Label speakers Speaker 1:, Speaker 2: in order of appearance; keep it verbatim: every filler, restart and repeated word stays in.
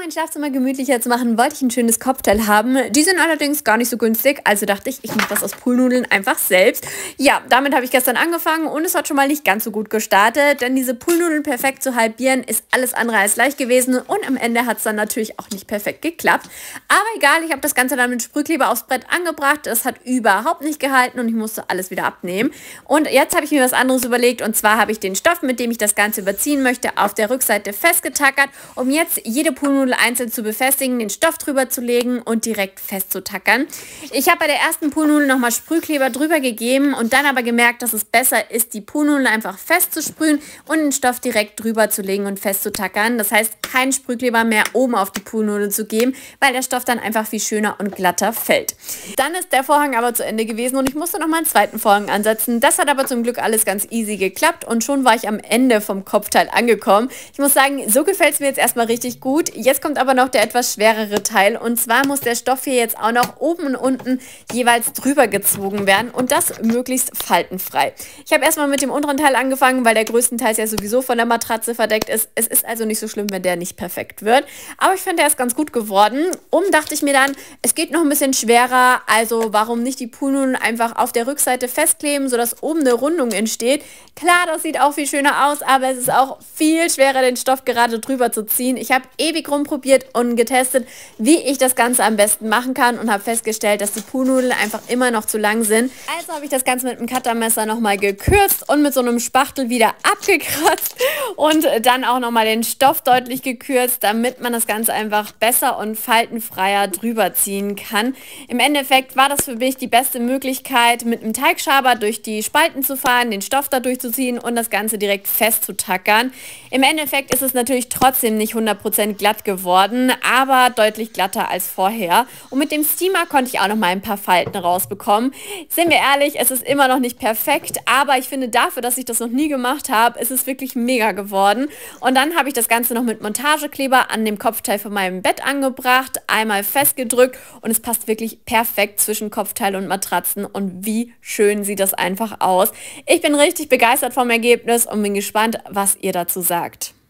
Speaker 1: mein Schlafzimmer gemütlicher zu machen, wollte ich ein schönes Kopfteil haben. Die sind allerdings gar nicht so günstig, also dachte ich, ich mache das aus Poolnudeln einfach selbst. Ja, damit habe ich gestern angefangen und es hat schon mal nicht ganz so gut gestartet, denn diese Poolnudeln perfekt zu halbieren ist alles andere als leicht gewesen und am Ende hat es dann natürlich auch nicht perfekt geklappt. Aber egal, ich habe das Ganze dann mit Sprühkleber aufs Brett angebracht, das hat überhaupt nicht gehalten und ich musste alles wieder abnehmen. Und jetzt habe ich mir was anderes überlegt, und zwar habe ich den Stoff, mit dem ich das Ganze überziehen möchte, auf der Rückseite festgetackert, um jetzt jede Poolnudel einzeln zu befestigen, den Stoff drüber zu legen und direkt festzutackern. Ich habe bei der ersten Poolnudel nochmal Sprühkleber drüber gegeben und dann aber gemerkt, dass es besser ist, die Poolnudel einfach festzusprühen und den Stoff direkt drüber zu legen und festzutackern. Das heißt, keinen Sprühkleber mehr oben auf die Poolnudel zu geben, weil der Stoff dann einfach viel schöner und glatter fällt. Dann ist der Vorhang aber zu Ende gewesen und ich musste nochmal einen zweiten Vorhang ansetzen. Das hat aber zum Glück alles ganz easy geklappt und schon war ich am Ende vom Kopfteil angekommen. Ich muss sagen, so gefällt es mir jetzt erstmal richtig gut. Jetzt kommt aber noch der etwas schwerere Teil, und zwar muss der Stoff hier jetzt auch noch oben und unten jeweils drüber gezogen werden und das möglichst faltenfrei. Ich habe erstmal mit dem unteren Teil angefangen, weil der größtenteils ja sowieso von der Matratze verdeckt ist. Es ist also nicht so schlimm, wenn der nicht perfekt wird, aber ich finde, der ist ganz gut geworden. Um dachte ich mir dann, es geht noch ein bisschen schwerer, also warum nicht die Poolnudeln einfach auf der Rückseite festkleben, sodass oben eine Rundung entsteht. Klar, das sieht auch viel schöner aus, aber es ist auch viel schwerer, den Stoff gerade drüber zu ziehen. Ich habe ewig rumprobiert und getestet, wie ich das Ganze am besten machen kann und habe festgestellt, dass die Poolnudeln einfach immer noch zu lang sind. Also habe ich das Ganze mit einem Cuttermesser nochmal gekürzt und mit so einem Spachtel wieder abgekratzt und dann auch nochmal den Stoff deutlich gekürzt, damit man das Ganze einfach besser und faltenfreier drüber ziehen kann. Im Endeffekt war das für mich die beste Möglichkeit, mit einem Teigschaber durch die Spalten zu fahren, den Stoff da durchzuziehen und das Ganze direkt festzutackern. Im Endeffekt ist es natürlich trotzdem nicht hundert Prozent glatt geworden, aber deutlich glatter als vorher. Und mit dem Steamer konnte ich auch noch mal ein paar Falten rausbekommen. Sind wir ehrlich, es ist immer noch nicht perfekt, aber ich finde, dafür, dass ich das noch nie gemacht habe, ist es wirklich mega geworden. Und dann habe ich das Ganze noch mit Montagekleber an dem Kopfteil von meinem Bett angebracht, einmal festgedrückt und es passt wirklich perfekt zwischen Kopfteil und Matratzen und wie schön sieht das einfach aus. Ich bin richtig begeistert vom Ergebnis und bin gespannt, was ihr dazu sagt.